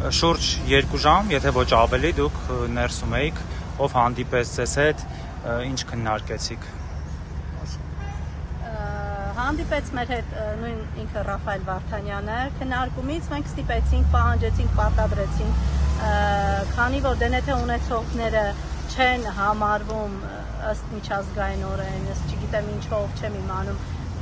շուրջ 2 ժամ, եթե ոչ ավելի, դուք ներսում էիք, ով հանդիպեց ձեզ հետ, ինչ քննարկեցիք։ Հանդիպեց մեր հետ նույն ինքը Ռաֆայել Վարդանյանը, քննարկումից մենք ստիպեցինք, պահանջեցինք, պարտադրեցինք, քանի որ դենեթե ունեցողները չեն համարվում ըստ միջազգայինորեն, ըստ չգիտեմ ինչով չեմ իմանում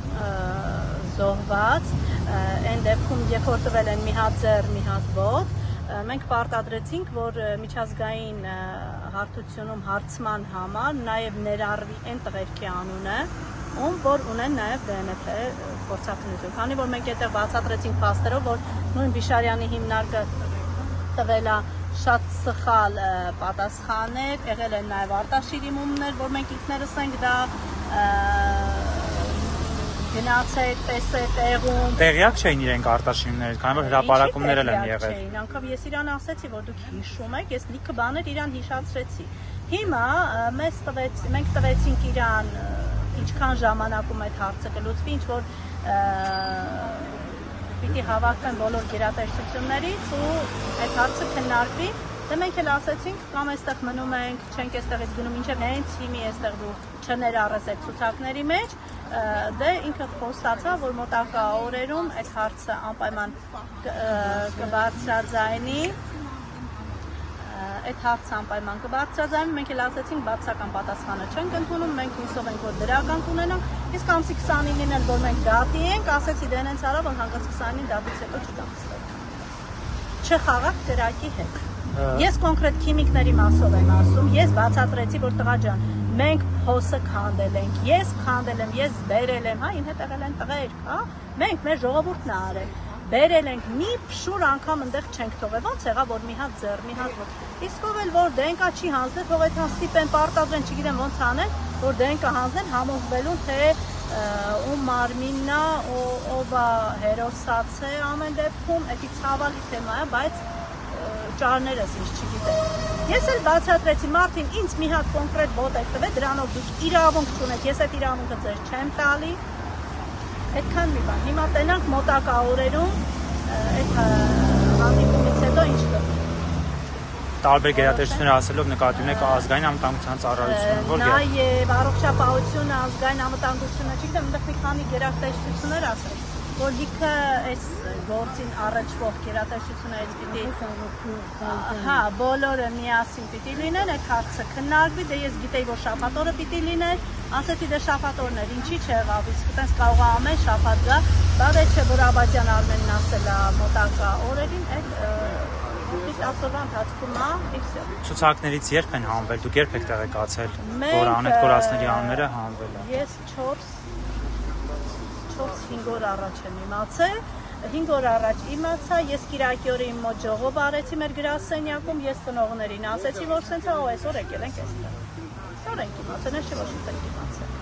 զոհված, այն դեպքում երբ որ տվել են մի հատ ձեռ, մի հատ ոտք, մենք պարտադրեցինք, որ միջազգային հարթությունում հարցման համար նաև ներառվի այն տղերքի անունը, որ ունեն նաև DNT փորձաքննություն։ Քանի որ մենք այդտեղ բացատրեցինք փաստերով, որ նույն Բիշարյանի հիմնարկը տվել է շատ սխալ պատասխաններ, եղել են նաև արտաշիրիմումներ, որ մենք ինքներս ենք դա գնացել, տեսել տեղում։ Տեղյակ չէին իրենք արտաշինումներից, քանի որ հրապարակումներ են եղել։ Անկամ ես իրան ասեցի, որ դուք հիշում եք, ես լիքը բաներ իրան հիշացրեցի։ Հիմա մենք տվեցինք իրան ինչքան ժամանակում այդ հարցը կլուծվի, ինչ որ պիտի հավաքվեն բոլոր գերատեսչություններից ու այդ հարցը քննարկվի։ Դե մենք էլ ասեցինք, կամ այստեղ մնում ենք, չենք այստեղից գնում, ինչև հենց հիմի այստեղ դու չներառես այդ ցուցակների մեջ, դե ինքը խոստացավ, որ մոտակա օրերում այդ հարցը անպայման կբարձրաձայնի, այդ հարցը անպայման կբարձրաձայնի, մենք էլ ասեցինք, բացական պատասխանը չենք ընդունում, մենք հույսով ենք, որ դրական կունենանք, իսկ ամսի 29-ին էլ, որ մենք դատի ենք, ասեցի դե նենց արա, որ հանկարծ 29-ին դատից հետո չդարձվենք։ Չխաղաք կրակի հետ։ Ես կոնկրետ քիմիկների մասով եմ ասում, ես բացատրեցի, որ տղա ջան, մենք փոսը քանդել ենք, ես քանդել եմ, ես բերել եմ, իմ հետ եղել են տղերք, մենք մեր ժողովուրդն է արել, բերել ենք, մի փշուր անգամ ընդեղ չենք թողել, ոնց եղավ, որ մի հատ ձեռ, մի հատ ոտք, իսկ ով էլ որ դենկա չի հանձնել, թող այդ ստիպեն, պարտադրեն, չգիտեմ ոնց անեն, որ դենկա հանձնեն համոզվելուն, թե ում մարմինն է, ով է հերոսացել, ամեն դեպքում, դա ցավալի թեմա է, բայց ճարներս ինչ չգիտեմ։ Ես էլ բացատրեցի մարդին, ինձ մի հատ կոնկրետ ոտ եք տվել, դրանով դուք իրավունք չունեք, ես այդ իրավունքը ձեզ չեմ տալի։ Այդքան մի բան։ Հիմա տենանք մոտակա օրերում այդ հանդիպումից հետո ինչ կլինի։ Տարբեր գերատեսչություններ ասելով նկատի ունեք ազգային անվտանգության ծառայությունը, որ նաև առողջապահությունը, ազգային անվտանգությունը, չգիտեմ, այնտեղ մի քանի գերատեսչություններ ասել, որ լիքը այս գործին առաջվող գերատեսչություններից պիտի բոլորը միասին պիտի լինեն, այդ հարցը քննարկվի, դե ես գիտեի, որ շաբաթ օրը պիտի լիներ, ասեցի դե շաբաթ օրն էր, ինչի չեղավ, իսկ այտենց կարող է ամեն շաբաթ գա, դա դե չէ, որ Աբադյան Արմենն ասել է մոտակա օրերին, այդ ասորվա ընթացքում Ցուցակներից երբ են հանվել, դուք երբ եք տեղեկացել, որ անետ կորածների անունները հանվել է։ Ես 4-5 օր առաջ եմ իմացել, 5 օր առաջ իմացա, ես կիրակի օրը իմ մոտ ժողով արեցի մեր գրասենյակում, ես ծնողներին ասեցի, որ սենց այսօր եկել ենք այստեղ։ Այսօր ենք իմացել, ես չէ որ շուտ ենք իմացել։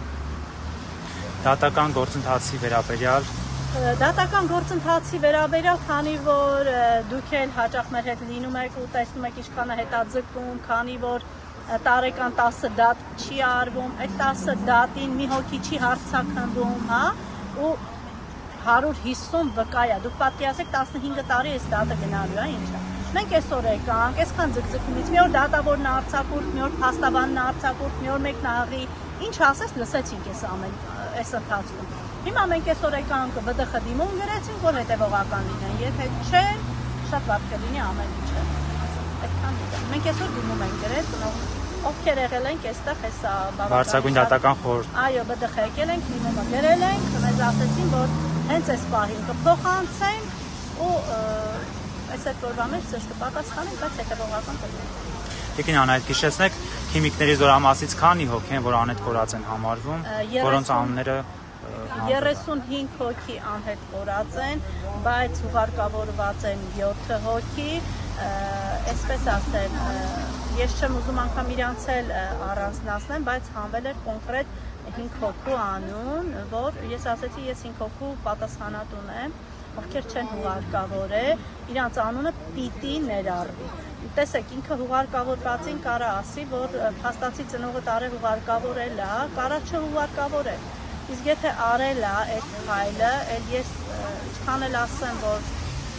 Դատական գործընթացի վերաբերյալ Դատական գործընթացի վերաբերյալ, քանի որ դուք էլ հաճախ մեր հետ լինում եք ու տեսնում եք ինչքան է հետաձգվում, քանի որ տարեկան 10 դատ չի արվում, այդ 10 դատին մի հոգի չի հարցաքննվում, ու 150 վկա է, դուք պատկերացրեք 15 տարի այս դատը գնալու է, ինչ է։ Մենք այսօր եկանք, այսքան ձգձգումից, մի օր դատավորն է արձակուրդ, մի օր փաստաբանն է արձակուրդ, մի օր մեկնաղի, ինչ ասես լսեցինք այս ընթացքում։ Հիմա մենք այսօր եկանք ՎԴԽ դիմում գրեցինք, որ հետևողական լինեն, եթե չէ, շատ վատ կլինի ամեն ինչը։ Այդքան դիտեմ։ Մենք այսօր դիմում ենք գրել, ովքեր եղել ենք այստեղ, հեսա Բարձրագույն դատական խորհուրդ։ Այո, ՎԴԽ եկել ենք, դիմումը գրել ենք, մեզ ասեցին, որ հենց այս պահին կփոխանցենք ու այս այդ օրվա մեջ ձեզ կպատասխանենք, բայց հետևողական կլինի։ Տիկին Անա, այդ հիշեցնեք քիմիկների զորամասից քանի հոգի են, որ անհետ կորած են համարվում, որոնց անունները 35 հոգի անհետ կորած են, բայց ուղարկավորված են 7 հոգի, այսպես ասեմ, ես չեմ ուզում անգամ իրանց էլ առանձնացնեմ, բայց հանվել էր կոնկրետ 5 հոգու անուն, որ ես ասեցի, ես 5 հոգու պատասխանատուն եմ, ովքեր չեն հուղարկավորել, իրանց անունը պիտի ներառվի։ Տեսեք, ինքը հուղարկավորվածին կարա ասի, որ փաստացի ծնողը տարե հուղարկավորել է, կարա չհուղարկավորել։ Իսկ եթե արել է այդ քայլը, էլ ես ինչքան էլ ասեմ, որ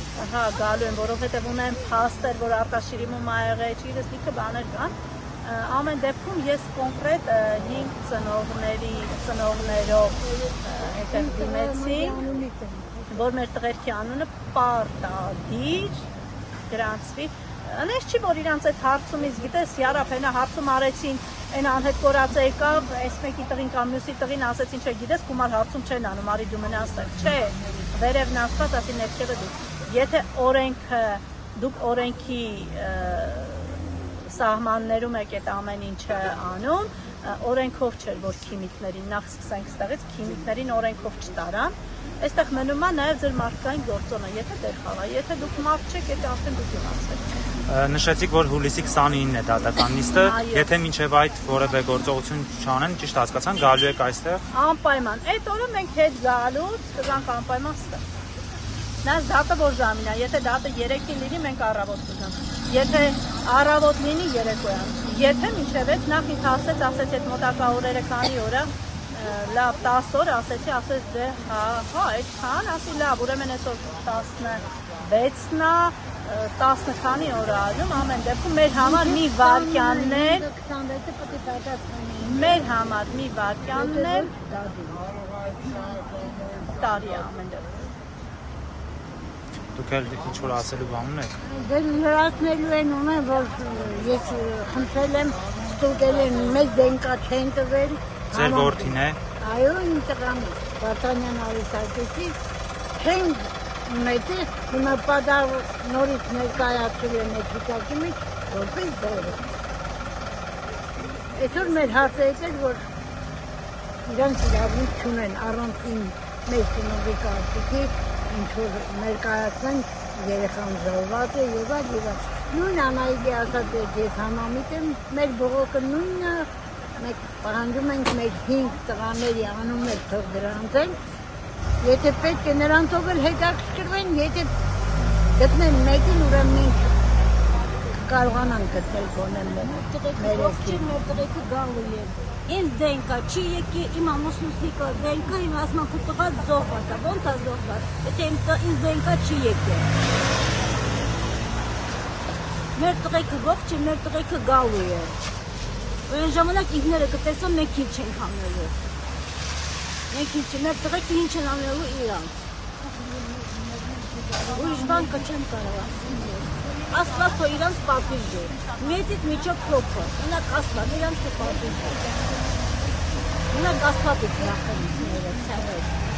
Հա, գալու եմ, որովհետև ունեմ փաստեր, որ արտաշիրիմում ա եղել, չգիտես, լիքը բաներ կան։ Ամեն դեպքում ես կոնկրետ 5 ծնողներով այդտեղ դիմեցի, որ մեր տղերքի անունը պարտադիր գրանցվի։ Անես չի, որ իրանց այդ հարցումից, գիտես, յարապենա հարցում արեցին, այն անհետ կորած եկավ, այս մեկի տղին կամ մյուսի տղին ասեցին, չէ, գիտես, գումար հարցում չեն անում, արի դու մնաս տեղ, չէ, վերև նաստված, ասի ներքևը դու։ Եթե դուք օրենքի սահմաններում եք այդ ամեն ինչը անում, օրենքով չէր, որ քիմիկներին, նախ սկսենք ստեղից, քիմիկներին օրենքով չտարան, այստեղ մնում է նաև ձեր մարդկային գործոնը, եթե դեր խաղա, եթե դուք մարդ չեք, եթե արդեն դուք իմացեք։ Նշեցիք, որ հուլիսի 29-ն է դատական նիստը, եթե մինչև այդ որևէ գործողություն չանեն, ճիշտ հասկացան, գալու եք այստեղ։ Անպայման, այդ օրը մենք հետ գալուց կգանք անպայման ստեղ։ Նայած դատը որ ժամին է, եթե դատը 3-ին լինի, մենք առավոտ կգանք։ Եթե առավոտ լինի, երեկոյան։ Եթե մինչև այդ նախ ինձ ասեց այդ մոտակա օրերը քանի օր է, լավ 10 օր ասեց դե հա, այդքան, ասի լավ, ուրեմն այսօր 16-ն է, 10 քանի օր այլում, ամեն դեպքում մեր համար մի վարքյաններ, մեր համար մի վարքյաններ տարի ամեն դեպքում։ Դուք էլ ինչ-որ ասելու բան ունեք։ Դե լրացնելու են ունեն, որ ես խնդրել եմ, ստուգել են մեծ դենկա չեն տվել։ Ձեր որդին է։ Այո, իմ տղան Վարդանյան Արիսակեցի չեն ունեցի, հիմա պատահ նորից ներկայացրել են այդ վիճակի մեջ, որպես դերը։ Այսօր մեր հարցը եկել, որ իրանք իրավունք չունեն առանցին մեր ծնողի կարծիքի, ինչ-որ ներկայացնեն երեխան զոհված է եւ այլ։ Նույն Անահիտի ասած ես համամիտ եմ, մեր բողոքը նույնը, մենք պահանջում ենք մեր 5 տղաների անուններ թող դրանցեն, եթե պետք է նրանցով էլ հետաքրքրվեն, եթե գտնեն մեկին, ուրեմն մենք կարողանանք գտնել գոնե մեր տղեկը գալու է։ Ինձ դենկա չի եկի, իմ ամուսնուսնիկը դենկա, իմ ասման քո տղան զոհված է, ոնց է զոհված, եթե ինձ դենկա չի եկի։ Մեր տղեկը ողջ է, մեր տղեկը գալու է։ Այն ժամանակ ինքները կտեսան մենք ինչ ենք անելու։ Մենք ինչ, մեր տղեկը ինչ են անելու իրանք։ Ուրիշ բան չեմ կարող ասել։ Աստված թող իրանց պատիժի։ Մեծից միջով փոքր։ Մենակ Աստված իրանց կպատիժի։ Մենակ Աստված է նախանցները, ցավը։